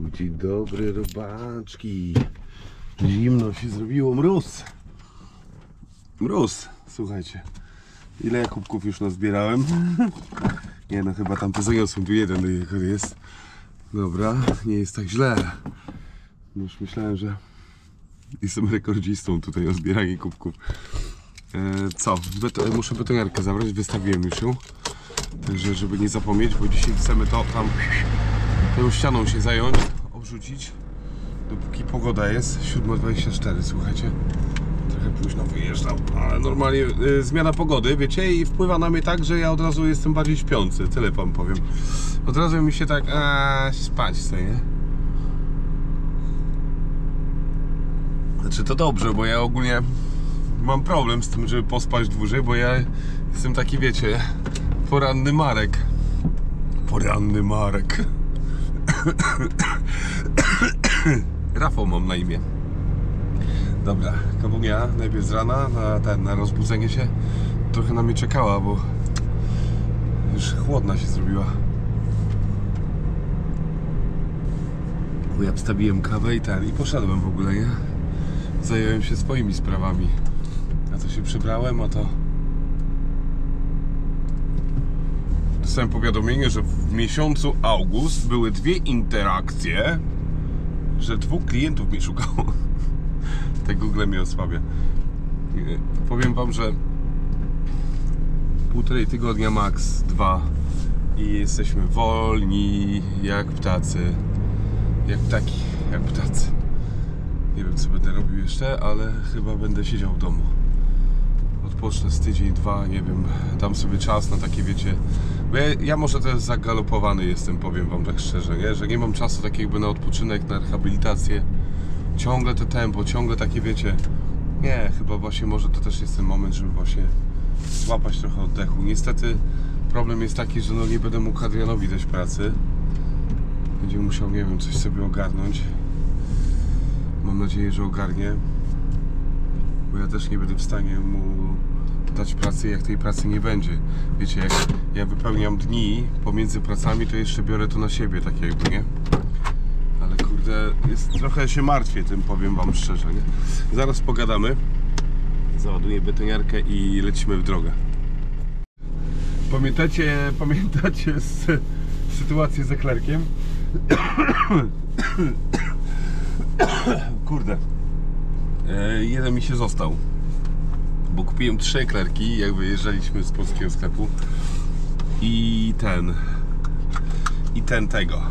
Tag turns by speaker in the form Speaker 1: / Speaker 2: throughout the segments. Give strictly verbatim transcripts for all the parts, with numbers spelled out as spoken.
Speaker 1: Dzień dobry, robaczki. Zimno się zrobiło, mróz. Mróz, słuchajcie. Ile ja kubków już nazbierałem? Nie no, chyba tam to zaniosłem, tu jeden jest. Dobra, nie jest tak źle. Już myślałem, że jestem rekordzistą tutaj o zbieraniu kubków. e, Co? Beto muszę betoniarkę zabrać, wystawiłem już ją. Także żeby nie zapomnieć, bo dzisiaj chcemy to tam tą ścianą się zająć, obrzucić. Dopóki pogoda jest siódma dwadzieścia cztery, słuchajcie. Trochę późno wyjeżdżam, ale normalnie y, zmiana pogody, wiecie, i wpływa na mnie tak, że ja od razu jestem bardziej śpiący, tyle wam powiem. Od razu mi się tak, a spać chce, nie? Znaczy to dobrze, bo ja ogólnie mam problem z tym, żeby pospać dłużej, bo ja jestem taki, wiecie, poranny Marek. Poranny Marek. Rafał mam na imię. Dobra, Kabunia najpierw z rana na, ten, na rozbudzenie się trochę na mnie czekała, bo już chłodna się zrobiła. Bo ja wstawiłem kawę i ten i poszedłem w ogóle, nie? Zająłem się swoimi sprawami. A to się przybrałem, a to dostałem powiadomienie, że w miesiącu august były dwie interakcje, że dwóch klientów mnie szukało. Tak Google mnie osłabia. Powiem wam, że półtorej tygodnia max, dwa i jesteśmy wolni jak ptacy. Jak ptaki, jak ptacy. Nie wiem, co będę robił jeszcze, ale chyba będę siedział w domu. Odpocznę z tydzień, dwa, nie wiem, dam sobie czas na takie, wiecie, bo ja, ja może też zagalopowany jestem, powiem wam tak szczerze, nie? Że nie mam czasu tak jakby na odpoczynek, na rehabilitację. Ciągle to tempo, ciągle takie, wiecie, nie, chyba właśnie może to też jest ten moment, żeby właśnie złapać trochę oddechu. Niestety problem jest taki, że no nie będę mógł Adrianowi dać pracy. Będzie musiał, nie wiem, coś sobie ogarnąć. Mam nadzieję, że ogarnie, bo ja też nie będę w stanie mu dać pracy, jak tej pracy nie będzie. Wiecie, jak ja wypełniam dni pomiędzy pracami, to jeszcze biorę to na siebie, tak jakby, nie? Ale kurde, jest, trochę się martwię tym, powiem wam szczerze, nie? Zaraz pogadamy. Załaduję betoniarkę i lecimy w drogę. Pamiętacie, pamiętacie z, sytuację z eklerkiem? Kurde, e, jeden mi się został, bo kupiłem trzy eklerki, jak wyjeżdżaliśmy z polskiego sklepu i ten i ten tego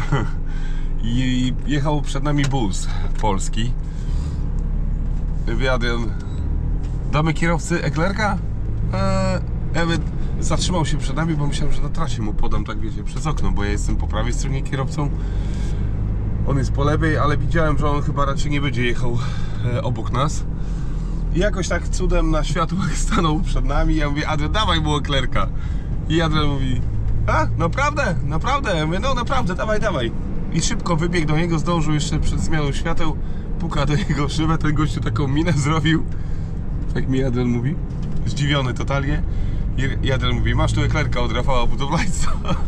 Speaker 1: i jechał przed nami bus polski. Adrian, damy kierowcy eklerka? Eee, Ewy zatrzymał się przed nami, bo myślałem, że na trasie mu podam, tak wiecie, przez okno, bo ja jestem po prawej stronie kierowcą. On jest po lewej, ale widziałem, że on chyba raczej nie będzie jechał e, obok nas. I jakoś tak cudem na światłach stanął przed nami. Ja mówię, Adrian, dawaj mu eklerka. I Adrian mówi, a, naprawdę, naprawdę. Ja mówię, no naprawdę, dawaj, dawaj. I szybko wybiegł do niego, zdążył jeszcze przed zmianą świateł. Puka do jego szybę, ten gościu taką minę zrobił. Tak mi Adrian mówi, zdziwiony totalnie. I Adrian mówi, masz tu eklerka od Rafała Budowlańca.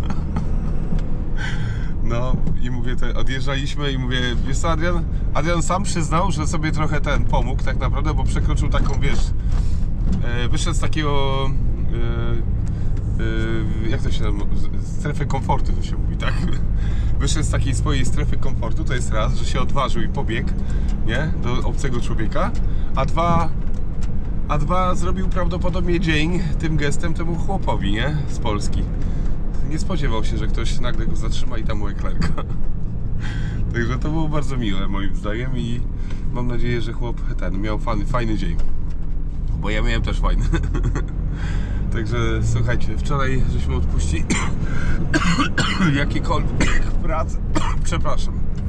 Speaker 1: No i mówię, te, odjeżdżaliśmy i mówię, wiesz co, Adrian? Adrian sam przyznał, że sobie trochę ten pomógł tak naprawdę, bo przekroczył taką, wiesz, e, wyszedł z takiego, e, e, jak to się nazywa, strefy komfortu to się mówi, tak? Wyszedł z takiej swojej strefy komfortu, to jest raz, że się odważył i pobiegł, nie? Do obcego człowieka, a dwa, a dwa zrobił prawdopodobnie dzień tym gestem temu chłopowi, nie? Z Polski. Nie spodziewał się, że ktoś nagle go zatrzyma i da mu eklerka. Także to było bardzo miłe moim zdaniem i mam nadzieję, że chłop ten miał fajny, fajny dzień. Bo ja miałem też fajny. Także słuchajcie, wczoraj żeśmy odpuścili jakiekolwiek prace. Przepraszam.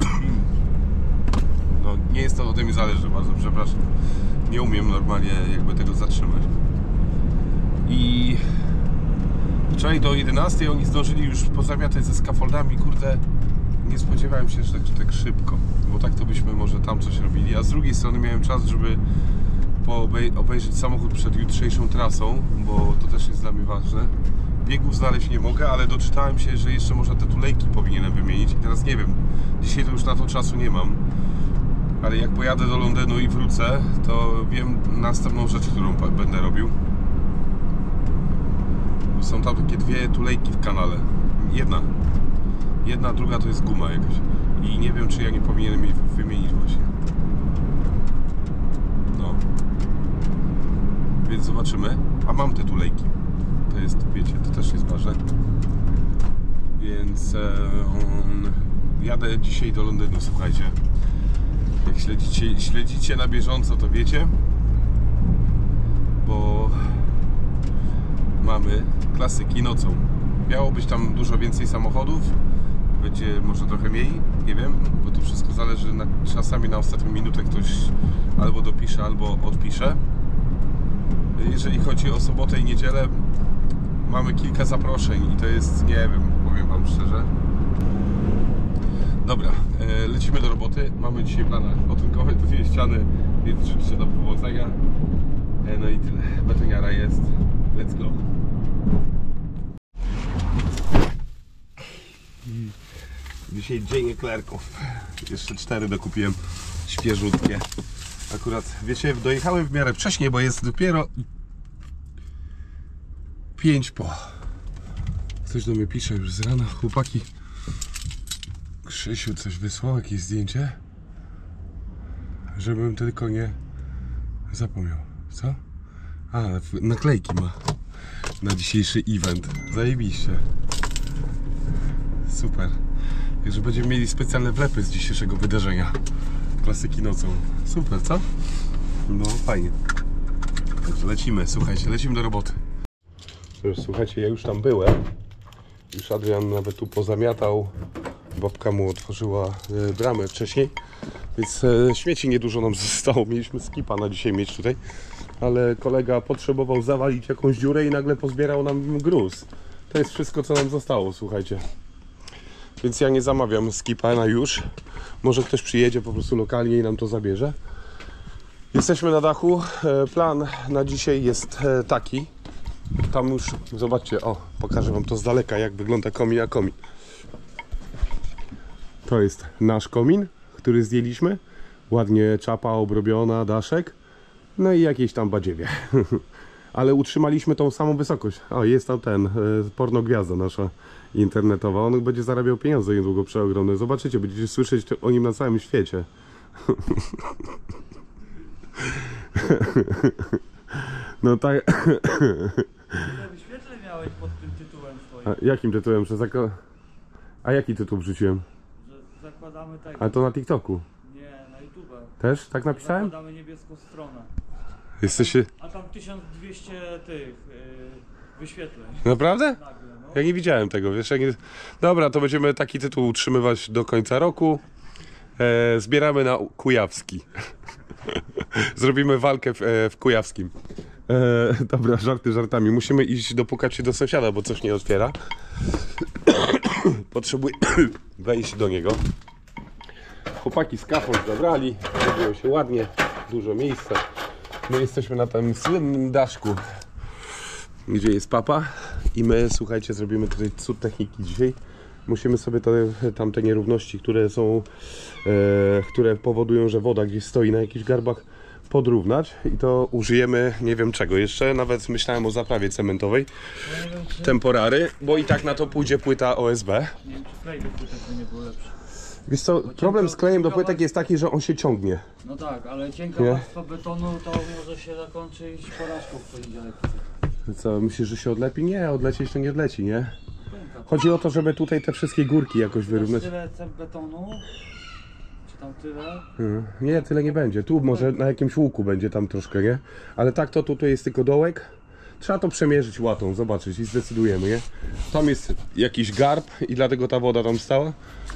Speaker 1: No nie jest to ode mnie zależy, bardzo przepraszam. Nie umiem normalnie jakby tego zatrzymać. I wczoraj do jedenastej oni zdążyli już pozamiatać ze scaffoldami, kurde, nie spodziewałem się, że tak, tak szybko, bo tak to byśmy może tam coś robili, a z drugiej strony miałem czas, żeby obejrzeć samochód przed jutrzejszą trasą, bo to też jest dla mnie ważne, biegów znaleźć nie mogę, ale doczytałem się, że jeszcze można te tulejki powinienem wymienić. I teraz nie wiem, dzisiaj to już na to czasu nie mam. Ale jak pojadę do Londynu i wrócę, to wiem następną rzecz, którą będę robił. Są tam takie dwie tulejki w kanale. Jedna. Jedna, druga to jest guma jakaś. I nie wiem, czy ja nie powinienem jej wymienić właśnie. No. Więc zobaczymy. A mam te tulejki. To jest, wiecie, to też jest ważne. Więc e, on, jadę dzisiaj do Londynu, słuchajcie. Jak śledzicie, śledzicie na bieżąco, to wiecie. Bo mamy klasyki nocą. Miało być tam dużo więcej samochodów. Będzie może trochę mniej, nie wiem, bo to wszystko zależy, na, czasami na ostatnią minutę ktoś albo dopisze, albo odpisze. Jeżeli chodzi o sobotę i niedzielę, mamy kilka zaproszeń i to jest, nie wiem, powiem wam szczerze. Dobra, e, lecimy do roboty. Mamy dzisiaj w planach odtynkowe dwie ściany, więc życzę do powodzenia. E, no i tyle, betoniara jest. Let's go. Dzisiaj dzień eklerków. Jeszcze cztery dokupiłem, świeżutkie. Akurat, wiecie, dojechałem w miarę wcześniej, bo jest dopiero pięć po. Ktoś do mnie pisze już z rana. Chłopaki, Krzysiu coś wysłał, jakieś zdjęcie, żebym tylko nie zapomniał. Co? A, naklejki ma na dzisiejszy event. Zajebiście. Super. Że będziemy mieli specjalne wlepy z dzisiejszego wydarzenia. Klasyki nocą. Super, co? No fajnie. Także lecimy, słuchajcie, lecimy do roboty. Już, słuchajcie, ja już tam byłem. Już Adrian nawet tu pozamiatał. Babka mu otworzyła y, bramę wcześniej. Więc y, śmieci niedużo nam zostało. Mieliśmy skipa na dzisiaj mieć tutaj. Ale kolega potrzebował zawalić jakąś dziurę i nagle pozbierał nam gruz. To jest wszystko, co nam zostało, słuchajcie. Więc ja nie zamawiam skipa na już. Może ktoś przyjedzie po prostu lokalnie i nam to zabierze. Jesteśmy na dachu. Plan na dzisiaj jest taki. Tam już, zobaczcie, o, pokażę wam to z daleka, jak wygląda komin a komin. To jest nasz komin, który zdjęliśmy. Ładnie czapa obrobiona, daszek. No i jakieś tam badziewie. Ale utrzymaliśmy tą samą wysokość. O, jest tam ten, pornogwiazda nasza internetowa. On będzie zarabiał pieniądze niedługo przeogromne. Zobaczycie, będziecie słyszeć o nim na całym świecie. No tak.
Speaker 2: Ile wyświetleń miałeś pod tym tytułem swoim?
Speaker 1: A jakim tytułem? Przez jako... A jaki tytuł wrzuciłem?
Speaker 2: Że zakładamy tak.
Speaker 1: A to na TikToku.
Speaker 2: Nie, na YouTube.
Speaker 1: Też? Tak napisałem?
Speaker 2: Zakładamy niebieską stronę.
Speaker 1: Jesteście...
Speaker 2: A tam tysiąc dwieście tych yy, wyświetleń.
Speaker 1: Naprawdę?
Speaker 2: Nagle, no.
Speaker 1: Ja nie widziałem tego, wiesz, jak nie... Dobra, to będziemy taki tytuł utrzymywać do końca roku. E, zbieramy na Kujawski. Zrobimy walkę w, e, w Kujawskim. E, dobra, żarty żartami. Musimy iść dopukać się do sąsiada, bo coś nie otwiera. Potrzebuję wejść do niego. Chłopaki skafol zabrali. Zrobiło się ładnie, dużo miejsca. My jesteśmy na tym słynnym daszku, gdzie jest papa. I my, słuchajcie, zrobimy tutaj cud techniki dzisiaj. Musimy sobie te, tamte nierówności, które są, e, które powodują, że woda gdzieś stoi na jakichś garbach, podrównać. I to użyjemy nie wiem czego jeszcze. Nawet myślałem o zaprawie cementowej.
Speaker 2: Ja nie wiem, czy...
Speaker 1: Temporary, bo i tak na to pójdzie płyta O S B.
Speaker 2: Nie wiem, czy klej do płytek by nie był lepszy.
Speaker 1: Wiesz co, problem z klejem do płytek jest taki, że on się ciągnie.
Speaker 2: No tak, ale cienka
Speaker 1: Nie?
Speaker 2: warstwa betonu to może się zakończyć porażką w poniedziałek.
Speaker 1: Co, myślisz, że się odlepi? Nie, odlecieć to nie odleci, nie? Chodzi o to, żeby tutaj te wszystkie górki jakoś wyrównać.
Speaker 2: Tyle cep betonu, czy tam tyle?
Speaker 1: Hmm. Nie, tyle nie będzie. Tu może na jakimś łuku będzie tam troszkę, nie? Ale tak to tutaj jest tylko dołek. Trzeba to przemierzyć łatą, zobaczyć i zdecydujemy, nie? Tam jest jakiś garb i dlatego ta woda tam stała.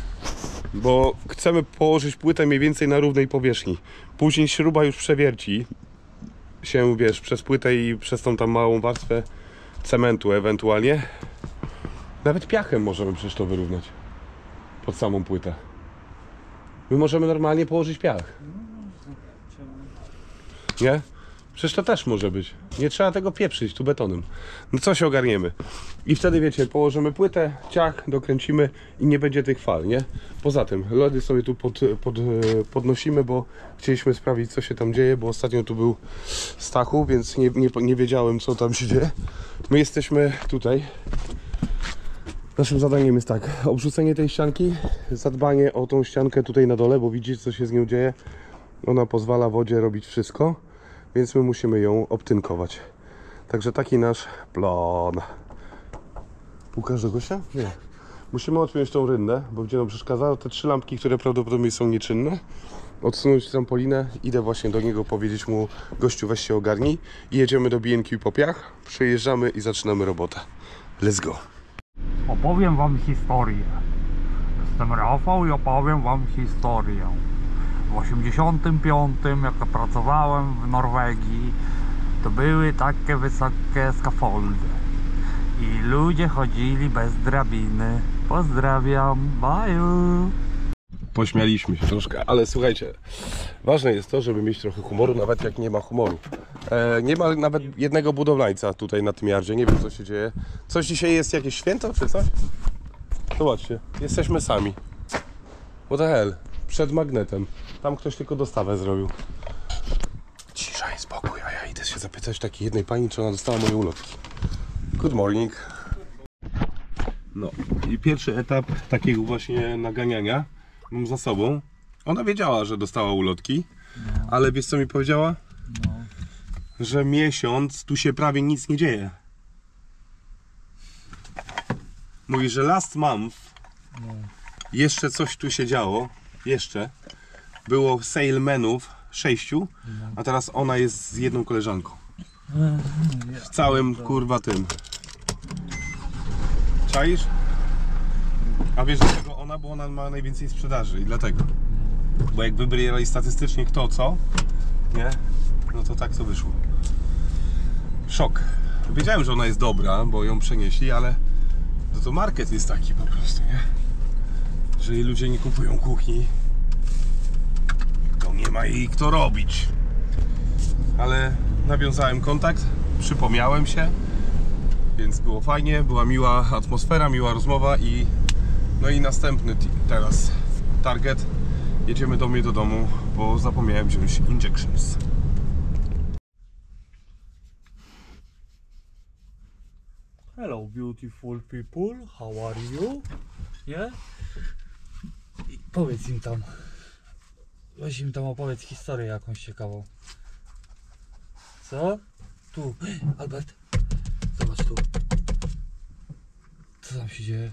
Speaker 1: Bo chcemy położyć płytę mniej więcej na równej powierzchni. Później śruba już przewierci się, wiesz, przez płytę i przez tą tam małą warstwę cementu ewentualnie. Nawet piachem możemy przecież to wyrównać. Pod samą płytę. My możemy normalnie położyć piach. Nie? Przecież to też może być. Nie trzeba tego pieprzyć tu betonem. No coś ogarniemy. I wtedy wiecie, położymy płytę, ciach, dokręcimy i nie będzie tych fal, nie? Poza tym, lody sobie tu pod, pod, podnosimy, bo chcieliśmy sprawdzić, co się tam dzieje, bo ostatnio tu był Stachu, więc nie, nie, nie wiedziałem, co tam się dzieje. My jesteśmy tutaj. Naszym zadaniem jest tak, obrzucenie tej ścianki, zadbanie o tą ściankę tutaj na dole, bo widzicie, co się z nią dzieje. Ona pozwala wodzie robić wszystko, więc my musimy ją obtynkować. Także taki nasz plan. Pukasz do gościa? Nie. Musimy odpiąć tą rynnę, bo będzie nam przeszkadzało. Te trzy lampki, które prawdopodobnie są nieczynne. Odsunąć trampolinę, idę właśnie do niego powiedzieć mu: gościu, weź się ogarnij. I jedziemy do B and Q po piach, przejeżdżamy i zaczynamy robotę. Let's go.
Speaker 2: Opowiem wam historię. Jestem Rafał i opowiem wam historię. W osiemdziesiątym piątym, jak pracowałem w Norwegii, to były takie wysokie skafoldy i ludzie chodzili bez drabiny. Pozdrawiam, baju.
Speaker 1: Pośmialiśmy się troszkę, ale słuchajcie, ważne jest to, żeby mieć trochę humoru, nawet jak nie ma humoru. E, nie ma nawet jednego budowlańca tutaj na tym jardzie, nie wiem, co się dzieje. Coś dzisiaj jest, jakieś święto czy coś? Zobaczcie, jesteśmy sami. What the hell? Przed magnetem. Tam ktoś tylko dostawę zrobił. Cisza i spokój, a ja idę się zapytać takiej jednej pani, czy ona dostała moje ulotki. Good morning. No i pierwszy etap takiego właśnie naganiania mam za sobą. Ona wiedziała, że dostała ulotki, no. Ale wiesz, co mi powiedziała? No. Że miesiąc tu się prawie nic nie dzieje. Mówi, że last month no. Jeszcze coś tu się działo. Jeszcze było salemenów sześciu, no. A teraz ona jest z jedną koleżanką. W całym kurwa tym. Czaisz? A wiesz dlaczego ona? Bo ona ma najwięcej sprzedaży i dlatego. Bo jak wybierali statystycznie kto co, nie? No to tak to wyszło. Szok. Wiedziałem, że ona jest dobra, bo ją przenieśli, ale to, to market jest taki po prostu, nie? Jeżeli ludzie nie kupują kuchni, to nie ma jej kto robić. Ale nawiązałem kontakt, przypomniałem się, więc było fajnie, była miła atmosfera, miła rozmowa i no i następny teraz target. Jedziemy do mnie do domu, bo zapomniałem wziąć injections.
Speaker 2: Hello beautiful people, how are you? Nie? I powiedz im tam. Weź im tam opowiedz historię jakąś ciekawą. Co? Tu, Albert. Zobacz tu. Co tam się dzieje?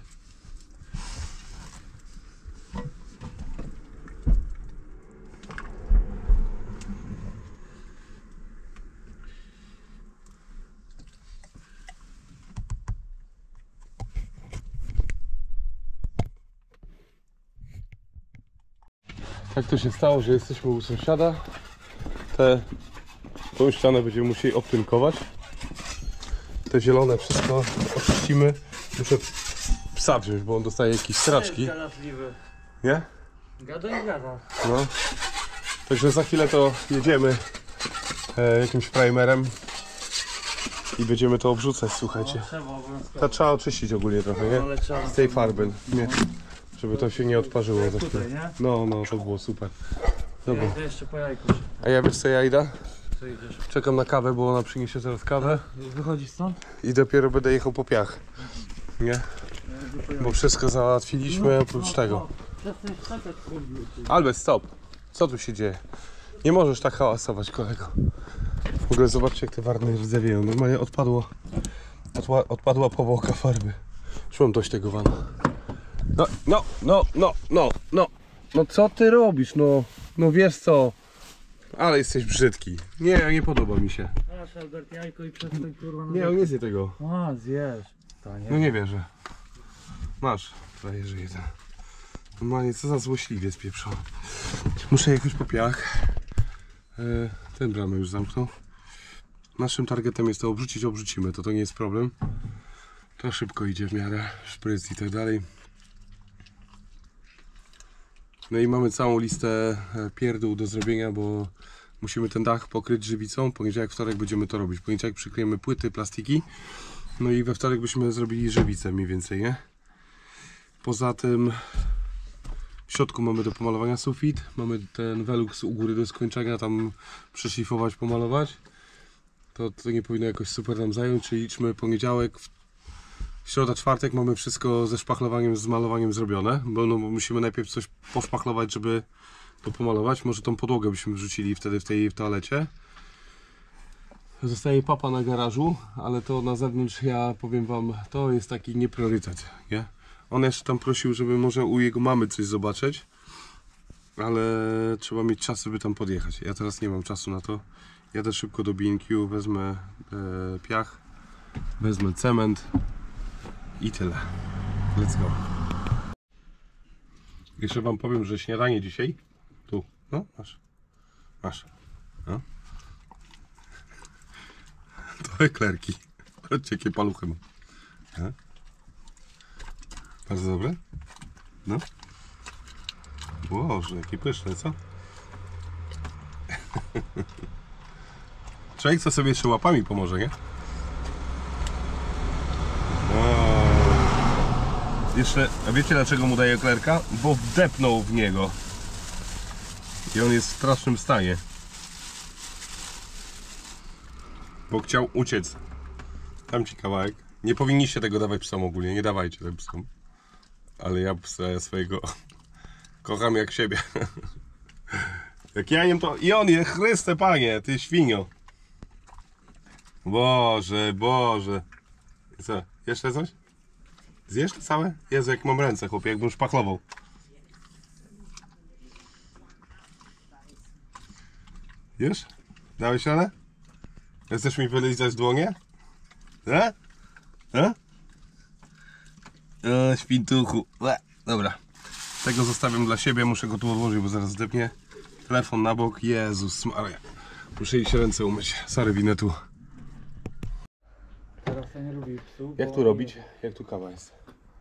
Speaker 1: Tak to się stało, że jesteśmy u sąsiada. Te, tą ścianę będziemy musieli obtynkować. Te zielone wszystko oczyścimy. Muszę psa wziąć, bo on dostaje jakieś straczki. Nie?
Speaker 2: Gada i gada.
Speaker 1: No. Także za chwilę to jedziemy e, jakimś primerem i będziemy to obrzucać, słuchajcie. To trzeba oczyścić ogólnie trochę, nie? Z tej farby, nie? Żeby to się nie odparzyło za chwilę. No, no, to było super. Dobra.
Speaker 2: Ja idę jeszcze po jajku.
Speaker 1: A ja wiesz co ja idę?
Speaker 2: Co idziesz?
Speaker 1: Czekam na kawę, bo ona przyniesie zaraz kawę.
Speaker 2: Wychodzisz stąd?
Speaker 1: I dopiero będę jechał po piach. Nie? Bo wszystko załatwiliśmy oprócz tego. Albert, stop. Co tu się dzieje? Nie możesz tak hałasować, kolego. W ogóle zobaczcie, jak te warny rdzewieją. Normalnie odpadło, odła, odpadła powłoka farby. Już mam dość tego wana. No, no, no, no, no, no. No co ty robisz? No, no wiesz co? Ale jesteś brzydki. Nie, nie podoba mi się.
Speaker 2: Masz, Albert, jajko i przestań kurwa na...
Speaker 1: Nie, on nie zje tego.
Speaker 2: A, zjesz. To nie.
Speaker 1: No nie wierzę. Masz. Prawie, że jeden. Normalnie, co za złośliwie spieprzony. Muszę jechać po piach. Yy, ten bramę już zamknął. Naszym targetem jest to obrzucić, obrzucimy. To to nie jest problem. To szybko idzie w miarę. Szpryc i tak dalej. No i mamy całą listę pierdół do zrobienia, bo Musimy ten dach pokryć żywicą. Poniedziałek, wtorek będziemy to robić. Poniedziałek przykryjemy płyty, plastiki. No i we wtorek byśmy zrobili żywicę mniej więcej, nie? Poza tym w środku mamy do pomalowania sufit. Mamy ten Velux u góry do skończenia, tam przeszlifować, pomalować. To, to nie powinno jakoś super nam zająć, czyli liczmy poniedziałek, środa, czwartek mamy wszystko ze szpachlowaniem, z malowaniem zrobione, bo no, musimy najpierw coś poszpachlować, żeby to pomalować. Może tą podłogę byśmy wrzucili wtedy w tej w toalecie. Zostaje papa na garażu, ale to na zewnątrz, ja powiem wam, to jest taki niepriorytet, nie? On jeszcze tam prosił, żeby może u jego mamy coś zobaczyć, ale trzeba mieć czas, żeby tam podjechać. Ja teraz nie mam czasu na to. Jadę szybko do B and Q, wezmę e, piach, wezmę cement i tyle. Let's go. Jeszcze wam powiem, że śniadanie dzisiaj, tu, no masz, masz, no. To eklerki. Patrzcie, jakie paluchy mam. A? Bardzo dobre? No. Boże, jakie pyszne, co? Człowiek co sobie jeszcze łapami pomoże, nie? O. Jeszcze, a wiecie dlaczego mu daje eklerka? Bo wdepnął w niego. I on jest w strasznym stanie. Bo chciał uciec. Dam ci kawałek. Nie powinniście tego dawać psom ogólnie, nie dawajcie tego psom. Ale ja psa swojego kocham jak siebie. Jak ja jem to... I on je, Chryste Panie, ty świnio. Boże, Boże. I co, jeszcze coś? Zjesz to całe? Jezu, jak mam ręce, chłopie, jakbym szpachlował. Już? Dałeś radę? Chcesz mi wylizać dłonie? E? E? O, świntuchu. E, dobra. Tego zostawiam dla siebie, muszę go tu odłożyć, bo zaraz zdepnie. Telefon na bok. Jezus Maria. Muszę iść ręce umyć. Sorry, winę tu.
Speaker 2: Teraz ja nie lubię psów.
Speaker 1: Jak tu robić? Jak tu kawa jest?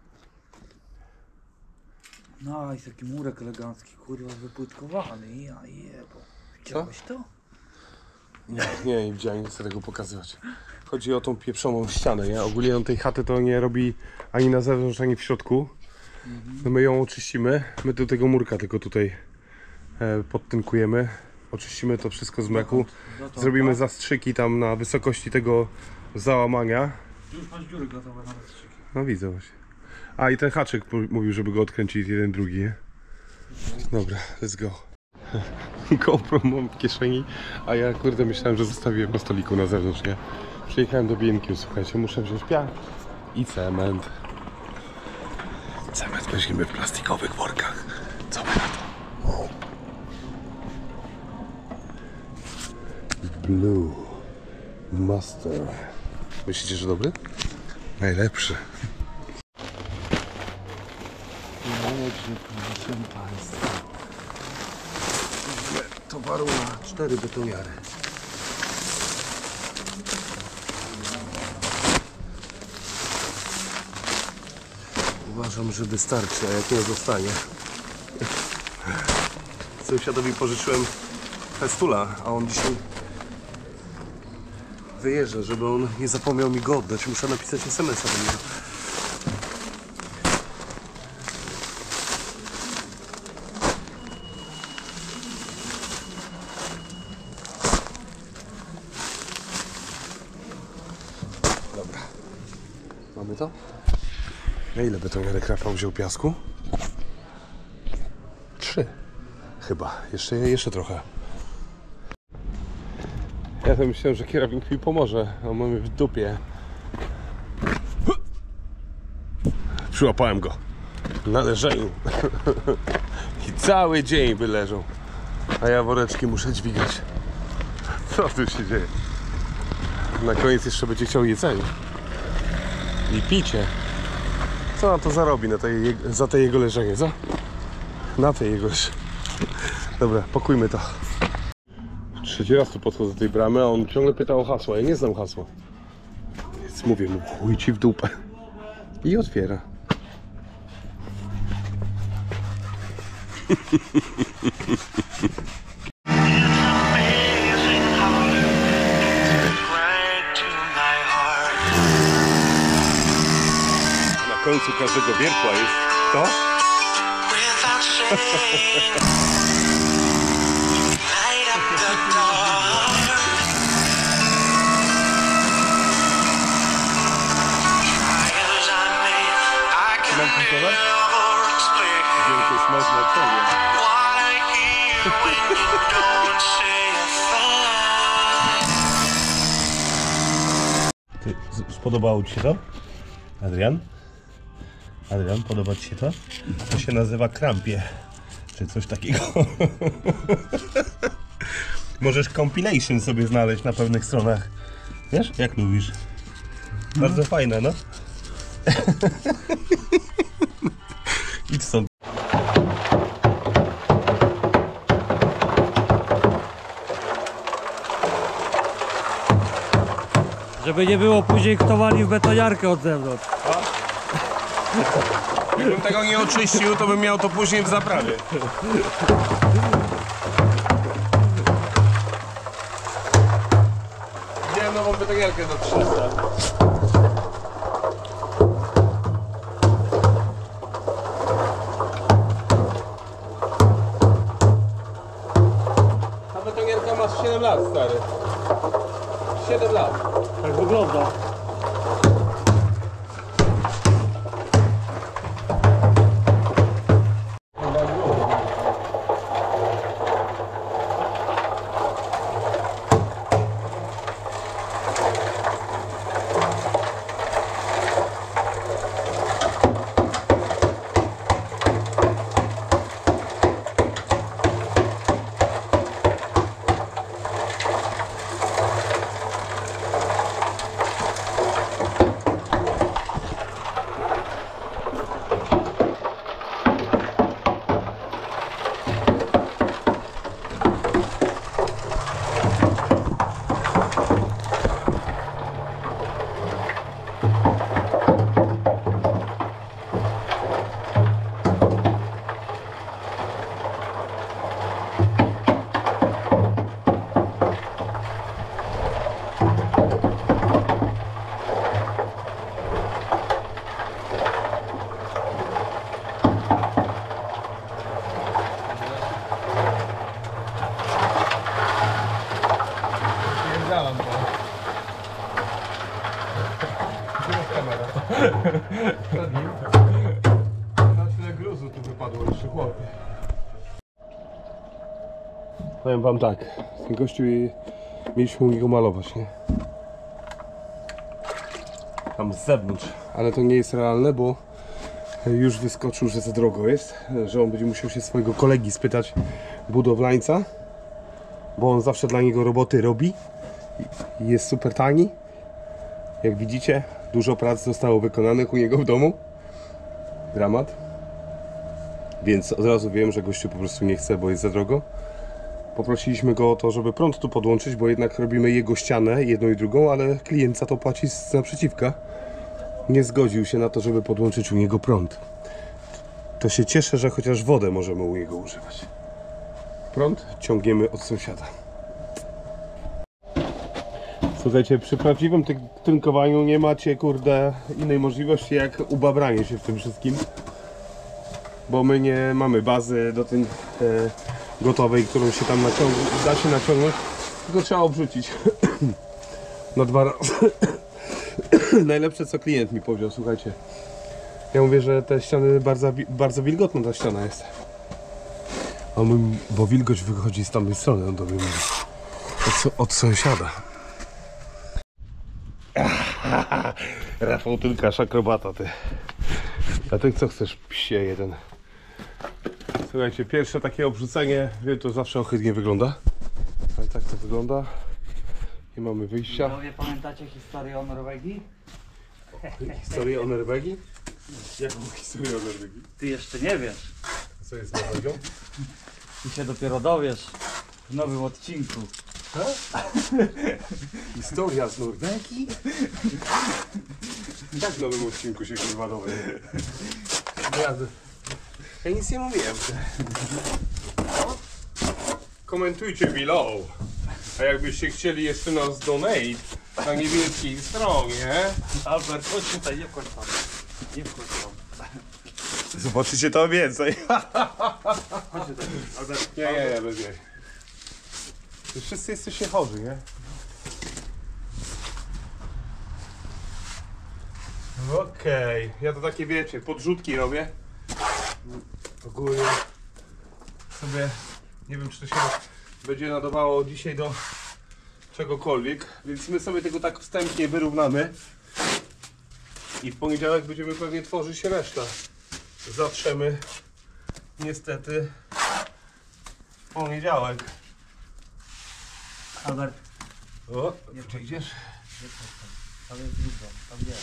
Speaker 2: No, jest taki murek elegancki, kurwa, wypłytkowany. Ja jebo. Widziałeś to?
Speaker 1: Nie, nie, nie widziałem, nie chcę tego pokazywać. Chodzi o tą pieprzoną ścianę, nie? Ogólnie on tej chaty to nie robi ani na zewnątrz, ani w środku. No my ją oczyścimy. My do tego murka tylko tutaj e, podtynkujemy. Oczyścimy to wszystko z mleku. Zrobimy zastrzyki tam na wysokości tego załamania.
Speaker 2: Już masz dziury gotowe na zastrzyki.
Speaker 1: No widzę właśnie. A i ten haczyk mówił, żeby go odkręcić jeden drugi, nie? Dobra, let's go. GoPro mam w kieszeni, a ja kurde myślałem, że zostawiłem na stoliku na zewnątrz, nie? Przyjechałem do B and Q, słuchajcie, muszę wziąć piach i cement. Cement weźmiemy w plastikowych workach. Co wy na to? Blue Master. Myślicie, że dobry? Najlepszy. Proszę Państwa. Towaru na cztery betoniary. Uważam, że wystarczy, a jak nie zostanie. Sąsiadowi pożyczyłem festula, a on dzisiaj wyjeżdża, żeby on nie zapomniał mi go oddać. Muszę napisać es em es a do niego. Dobra. Mamy to? Na ile betoniarek Rafał wziął piasku? Trzy. Chyba. Jeszcze, jeszcze trochę. Ja to myślałem, że kierownik mi pomoże, a mamy w dupie. Przyłapałem go na leżeniu. I cały dzień by leżał. A ja woreczki muszę dźwigać. Co tu się dzieje? Na koniec jeszcze będzie chciał jedzenie. I picie. Co on to zarobi na tej, za te jego leżenie, co? Na tej jego leżenie. Dobra, pakujmy to. Trzeci raz tu podchodzę do tej bramy, a on ciągle pyta o hasło. Ja nie znam hasła. Więc mówię mu, chuj ci w dupę. I otwiera. końcu każdego wiertła jest to. Wielkość można odpowiedź.
Speaker 3: Ty, spodobało Ci się to? Adrian? Adrian, podoba Ci się to? To się nazywa krampie, czy coś takiego. Możesz compilation sobie znaleźć na pewnych stronach. Wiesz, jak lubisz. Bardzo fajne, no. Idź stąd.
Speaker 2: Żeby nie było później kto wali w betoniarkę od zewnątrz.
Speaker 1: Gdybym tego nie oczyścił, to bym miał to później w zaprawie. Wziąłem nową betoniarkę do trzysta. Ta betoniarka ma siedem lat, stary. siedem lat.
Speaker 2: Tak wygląda.
Speaker 1: Tyle gruzu tu wypadło jeszcze, chłopie.
Speaker 3: Powiem wam tak,
Speaker 1: Ten gościu mieliśmy u niego malować, nie?
Speaker 3: tam z zewnątrz.
Speaker 1: Ale to nie jest realne, bo już wyskoczył, że za drogo jest, że on będzie musiał się swojego kolegi spytać, budowlańca, bo on zawsze dla niego roboty robi i jest super tani. Jak widzicie, dużo prac zostało wykonanych u niego w domu. Dramat. Więc od razu wiem, że gościu po prostu nie chce, bo jest za drogo. Poprosiliśmy go o to, żeby prąd tu podłączyć, bo jednak robimy jego ścianę, jedną i drugą, ale klient za to płaci z naprzeciwka. Nie zgodził się na to, żeby podłączyć u niego prąd. To się cieszę, że chociaż wodę możemy u niego używać. Prąd ciągniemy od sąsiada. Słuchajcie, przy prawdziwym ty- tynkowaniu nie macie, kurde, innej możliwości jak ubabranie się w tym wszystkim. Bo my nie mamy bazy do tym e, gotowej, którą się tam naciąg- da się naciągnąć, tylko trzeba obrzucić na dwa razy. Najlepsze co klient mi powiedział, słuchajcie. Ja mówię, że te ściany bardzo, bardzo wilgotna ta ściana jest. A on mówi, bo wilgoć wychodzi z tamtej strony, on do mnie mówi. Od, od sąsiada.
Speaker 3: Rafał Tylkasz, akrobata ty.
Speaker 1: A ty co chcesz, psie jeden? Słuchajcie, pierwsze takie obrzucenie, wiem, to zawsze ohydnie wygląda. Ale tak to wygląda. Nie mamy wyjścia.
Speaker 2: Panowie, pamiętacie historię o Norwegii?
Speaker 1: Historię o Norwegii? Jaką historię o Norwegii?
Speaker 2: Ty jeszcze nie wiesz.
Speaker 1: Co jest z Norwegią?
Speaker 2: Ty się dopiero dowiesz w nowym odcinku.
Speaker 1: Historia z Norwegii? Tak w nowym odcinku się kurwa dowie. Ja, ja nic nie mówiłem. Komentujcie below. A jakbyście chcieli jeszcze nas donate na niebieskiej stronie,
Speaker 2: Albert, chodź tutaj, nie wchodź tam. Nie wchodź tam.
Speaker 3: Zobaczycie to więcej.
Speaker 2: Chodźcie tam. Albert,
Speaker 1: Nie, nie, nie, bez jej. Wy wszyscy jesteście chorzy, nie? Okej, ja to takie wiecie, podrzutki robię. Ogólnie sobie, nie wiem czy to się będzie nadawało dzisiaj do czegokolwiek, więc my sobie tego tak wstępnie wyrównamy i w poniedziałek będziemy pewnie tworzyć resztę. Zatrzemy niestety w poniedziałek.
Speaker 2: Albert,
Speaker 1: O, gdzie idziesz?
Speaker 2: tam jest grubo, tam nie.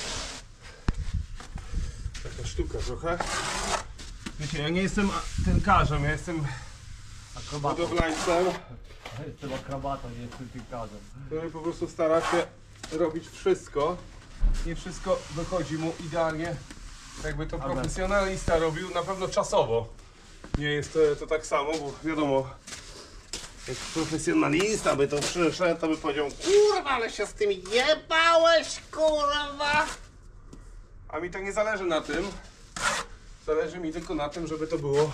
Speaker 1: Taka sztuka trochę. Wiecie, ja nie jestem tynkarzem, ja jestem
Speaker 2: Akrobatą.
Speaker 1: budowlańcem,
Speaker 2: Jestem akrobatą, nie jestem piłkarzem.
Speaker 1: który po prostu stara się robić wszystko. Nie wszystko wychodzi mu idealnie, jakby to
Speaker 2: Albert.
Speaker 1: profesjonalista robił, na pewno czasowo. Nie jest to, to tak samo, bo wiadomo, jak profesjonalista by to przyszedł, to by powiedział: kurwa, ale się z tym jebałeś, kurwa! A mi to nie zależy na tym. Zależy mi tylko na tym, żeby to było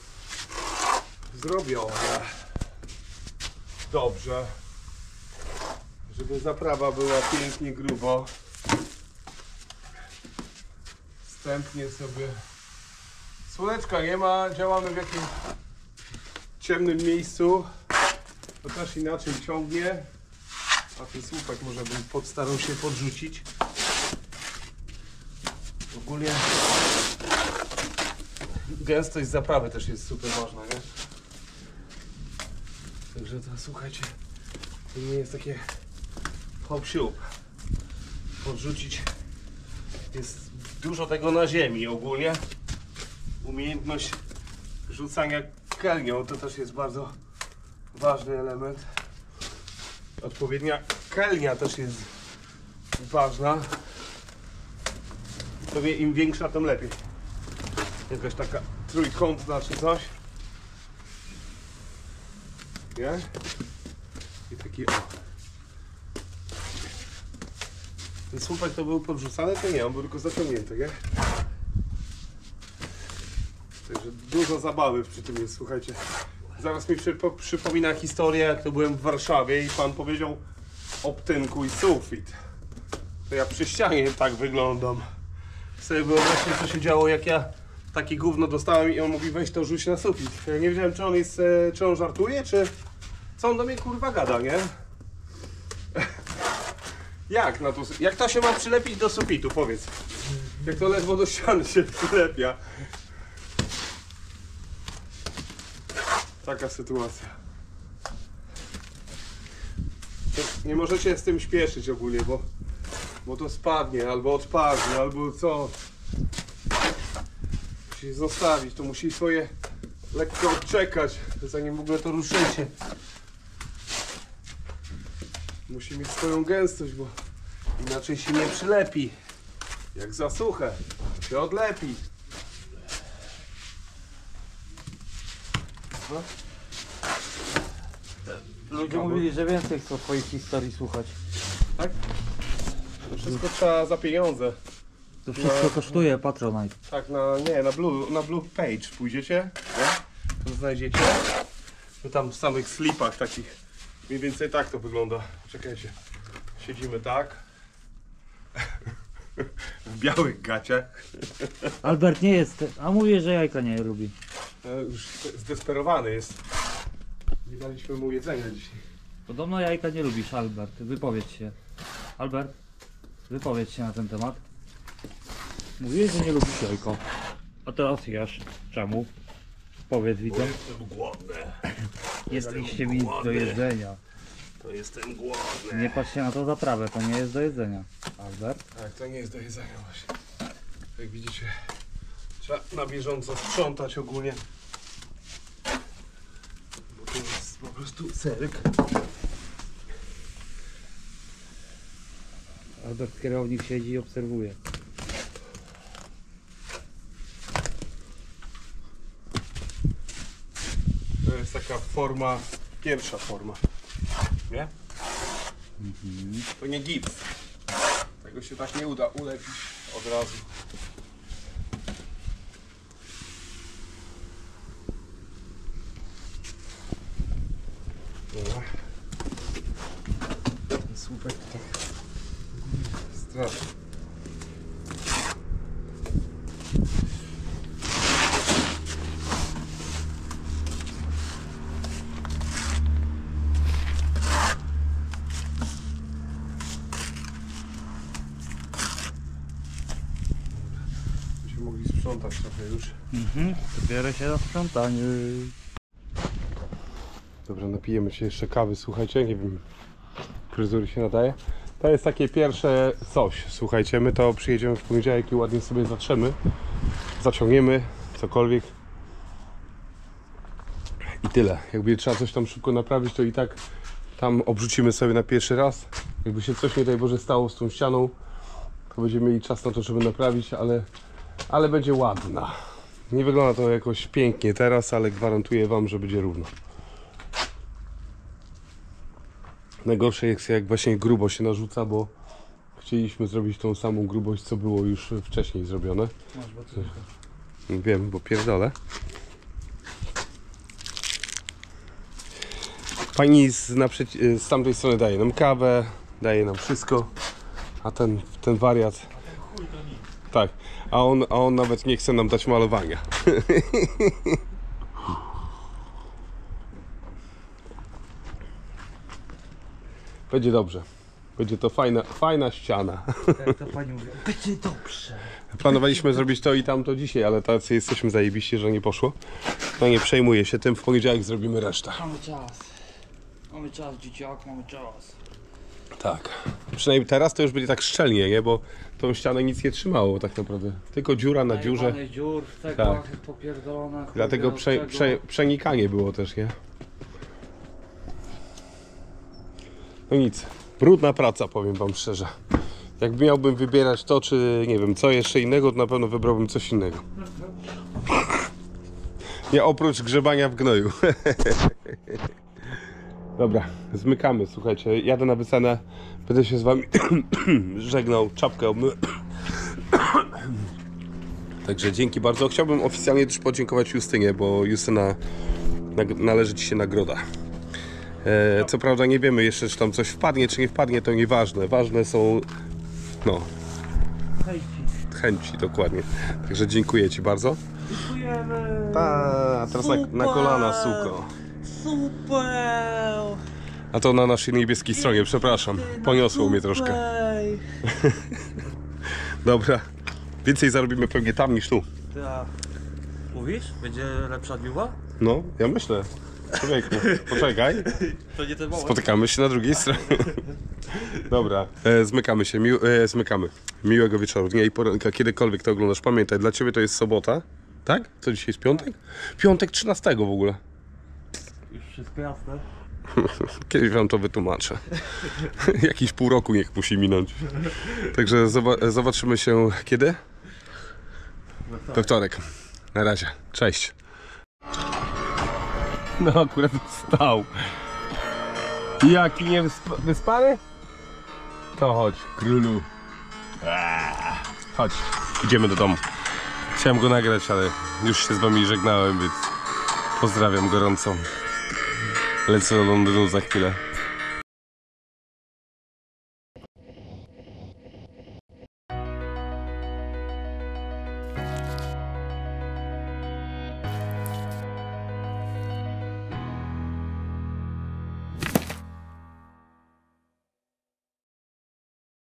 Speaker 1: zrobione dobrze. Żeby zaprawa była pięknie, grubo. Wstępnie sobie. Słoneczka nie ma, działamy w jakimś ciemnym miejscu. To też inaczej ciągnie. A ten słupek może bym postarał się podrzucić. Ogólnie gęstość zaprawy też jest super ważna, nie? Także to słuchajcie, to nie jest takie hop siup. Podrzucić jest dużo tego na ziemi ogólnie. Umiejętność rzucania kelnią to też jest bardzo ważny element. Odpowiednia kelnia też jest ważna. Pewnie im większa, tym lepiej. Jakaś taka trójkątna czy coś. Nie? I taki o. Ten słupek to był podrzucany, to nie, on był tylko zaciągnięty, nie? Także dużo zabawy przy tym jest, słuchajcie. Zaraz mi przypo, przypomina historię, jak to byłem w Warszawie i pan powiedział obtynku i sufit. To ja przy ścianie tak wyglądam. Sobie wyobraźcie, co się działo, jak ja takie gówno dostałem i on mówi: weź to rzuć na sufit. Ja nie wiedziałem, czy on jest, e, czy on żartuje, czy co on do mnie kurwa gada, nie? Jak na to, jak to się ma przylepić do sufitu, powiedz. Jak to ledwo do ściany się przylepia. Taka sytuacja. Nie możecie z tym śpieszyć ogólnie, bo, bo to spadnie, albo odpadnie, albo co. Musi zostawić, to musi swoje lekko odczekać, zanim w ogóle to ruszycie. Musi mieć swoją gęstość, bo inaczej się nie przylepi. Jak za suche, się odlepi. No.
Speaker 2: Ludzie mówili, że więcej chcą twoich historii słuchać.
Speaker 1: Tak? To wszystko trzeba za pieniądze.
Speaker 2: To wszystko kosztuje Patronite.
Speaker 1: Tak, na nie, na Blue, na Blue Page pójdziecie, nie? To znajdziecie. To tam w samych slipach takich. Mniej więcej tak to wygląda. Czekajcie. Siedzimy tak. W białych gaciach.
Speaker 2: Albert nie jest, a mówię, że jajka nie lubi.
Speaker 1: E, Już zdesperowany jest. Nie daliśmy mu jedzenia dzisiaj.
Speaker 2: Podobno jajka nie lubisz, Albert. Wypowiedz się. Albert, wypowiedz się na ten temat. Mówiłeś, że nie lubisz jajka. A teraz jesz. Czemu? Powiedz widzom.
Speaker 3: Jestem głodny.
Speaker 2: Jest mi do jedzenia.
Speaker 3: To jestem głodny.
Speaker 2: Nie patrz się na to zaprawę, to nie jest do jedzenia. Albert?
Speaker 1: Tak, to nie jest do jedzenia właśnie. Jak widzicie, trzeba na bieżąco sprzątać ogólnie. Bo to jest po prostu cyrk.
Speaker 2: Albert kierownik siedzi i obserwuje.
Speaker 1: To jest taka forma, pierwsza forma. Nie? To nie gips. Tego się tak nie uda ulepić od razu. Dobra. Słupek to tak strasznie. Będziemy mogli sprzątać trochę już.
Speaker 2: Mhm, bierę się na sprzątanie.
Speaker 1: Dobra, napijemy się jeszcze kawy, słuchajcie, nie wiem, fryzury się nadaje. To jest takie pierwsze coś, słuchajcie, my to przyjedziemy w poniedziałek i ładnie sobie zatrzemy, zaciągniemy, cokolwiek i tyle. Jakby trzeba coś tam szybko naprawić, to i tak tam obrzucimy sobie na pierwszy raz. Jakby się coś, nie daj Boże, stało z tą ścianą, to będziemy mieli czas na to, żeby naprawić, ale, ale będzie ładna. Nie wygląda to jakoś pięknie teraz, ale gwarantuję wam, że będzie równo. Najgorsze jest, jak właśnie grubo się narzuca, bo chcieliśmy zrobić tą samą grubość, co było już wcześniej zrobione.
Speaker 2: Masz bacylkę.
Speaker 1: Wiem, bo pierdolę. Pani z, naprzeci- z tamtej strony daje nam kawę, daje nam wszystko, a ten, ten wariat... Tak, a on, a on nawet nie chce nam dać malowania. Będzie dobrze. Będzie to fajna, fajna ściana.
Speaker 2: Jak to pani mówi, będzie dobrze.
Speaker 1: Planowaliśmy zrobić to i tamto dzisiaj, ale tacy jesteśmy zajebiście, że nie poszło. No nie przejmuję się tym, w poniedziałek zrobimy resztę.
Speaker 2: Mamy czas. Mamy czas, dzieciak, mamy czas.
Speaker 1: Tak. Przynajmniej teraz to już będzie tak szczelnie, nie? Bo tą ścianę nic nie trzymało tak naprawdę. Tylko dziura na dziurze.
Speaker 2: Najebane dziur w cegłach,
Speaker 1: Tak.
Speaker 2: popierdolona. chuj
Speaker 1: Dlatego
Speaker 2: wie od
Speaker 1: prze,
Speaker 2: czego.
Speaker 1: prze, przenikanie było też, nie? No nic. Brudna praca, powiem wam szczerze. Jak miałbym wybierać to, czy nie wiem, co jeszcze innego, to na pewno wybrałbym coś innego. Nie oprócz grzebania w gnoju. Dobra, zmykamy, słuchajcie. Jadę na wycenę. Będę się z wami żegnał. Czapkę obmyłem. Także dzięki bardzo. Chciałbym oficjalnie też podziękować Justynie, bo Justyna nag- należy ci się nagroda. E, co prawda nie wiemy jeszcze, czy tam coś wpadnie, czy nie wpadnie, to nieważne. Ważne są, no,
Speaker 2: Hejci.
Speaker 1: chęci, dokładnie. Także dziękuję ci bardzo.
Speaker 2: Dziękujemy.
Speaker 1: Ta, a teraz na, na kolana, suko.
Speaker 2: Super.
Speaker 1: A to na naszej niebieskiej stronie, przepraszam. Poniosło mnie troszkę. Dobra. Więcej zarobimy pewnie tam niż tu.
Speaker 2: Ja. Mówisz? Będzie lepsza dziuba?
Speaker 1: No, ja myślę. Człowieku, poczekaj.
Speaker 2: To nie ten moment.
Speaker 1: Spotykamy się na drugiej stronie. Dobra, e, zmykamy się, Mił, e, zmykamy. Miłego wieczoru, dnia i poranka, kiedykolwiek to oglądasz. Pamiętaj, dla ciebie to jest sobota, tak? Co dzisiaj jest piątek? Piątek trzynastego w ogóle.
Speaker 2: Już wszystko jasne.
Speaker 1: Kiedyś wam to wytłumaczę. Jakiś pół roku niech musi minąć. Także zoba- zobaczymy się kiedy? We wtorek. Na razie. Cześć. No akurat wstał. Jaki nie wysp- wyspany? To chodź, królu. Eee, chodź, idziemy do domu. Chciałem go nagrać, ale już się z wami żegnałem, więc pozdrawiam gorąco. Lecę do Londynu za chwilę.